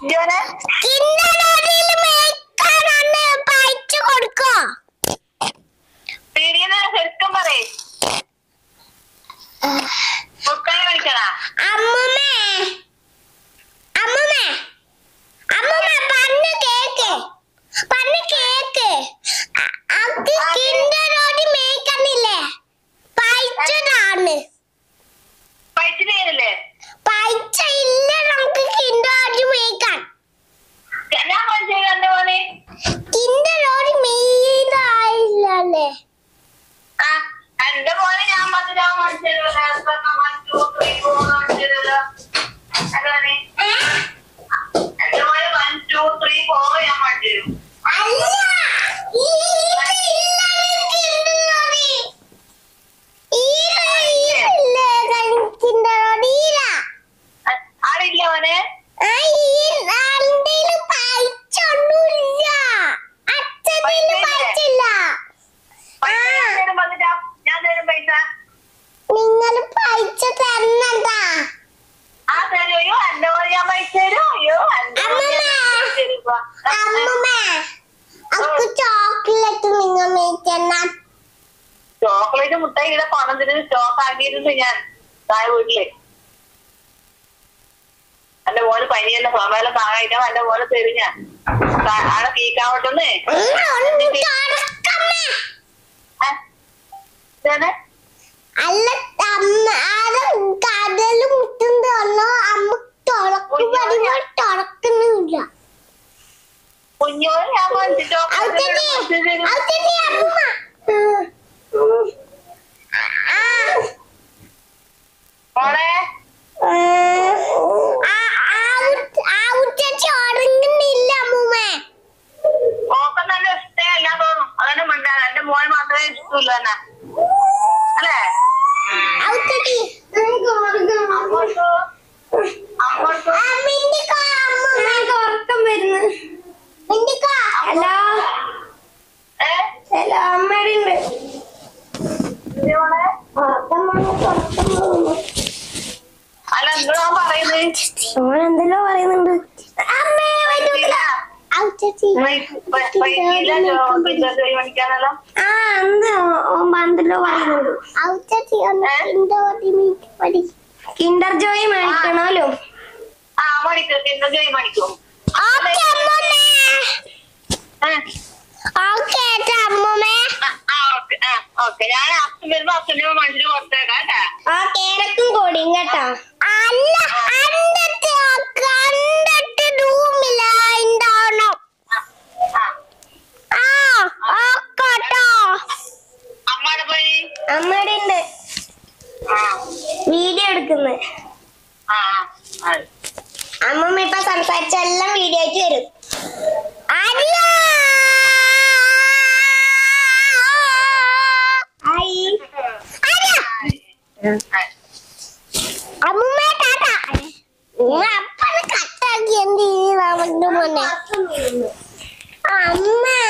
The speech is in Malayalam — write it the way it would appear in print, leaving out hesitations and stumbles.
ശരിക്കും പറയേ ചോക്ലേറ്റ് മുട്ടായി ഇവിടെ പണം തരുന്ന സ്റ്റോക്ക് ആക്കിയിട്ടുണ്ട് ഞാൻ താഴെ വീട്ടില്. എന്റെ മോന് പനിയല്ല സമയം താഴായിട്ടാ എന്റെ മോനെ തരും ഞാൻ ആടെ തീക്കാവട്ടെന്ന്. കുഞ്ഞോന് ഞാൻ ഓക്കെ നല്ല ഇഷ്ടമല്ല തോന്നും. അതന്നെ മിണ്ടാണ്. എന്റെ മോൻ മാത്രമേ ഇഷ്ടമില്ല തന്നെ അല്ലേ? ഉറക്കം വരുന്നു. ഹലോ അമ്മയുണ്ട്. അല്ല എന്തിനാ പറയുന്നത്? ഓനെന്തെല്ലോ പറയുന്നുണ്ട്. എന്തല്ലോ പറയുന്നുണ്ട്. കിൻഡർ ജോയ് മേടിക്കണല്ലോ. കിൻഡർ ജോയ് മേടിക്കും. ഞാൻ അച്ഛൻ വരുമ്പോ അച്ഛൻ്റെ മനസ്സിൽ കൊടുത്തേക്കാം കേരക്കും കൊടിയും കേട്ടോ. അമ്മയുടെ ഉണ്ട് വീഡിയോ എടുക്കുന്നത്. അമ്മമ്മ ഇപ്പൊ സംസാരിച്ചെല്ലാം വീഡിയോ ആയിട്ട് വരും. അമ്മ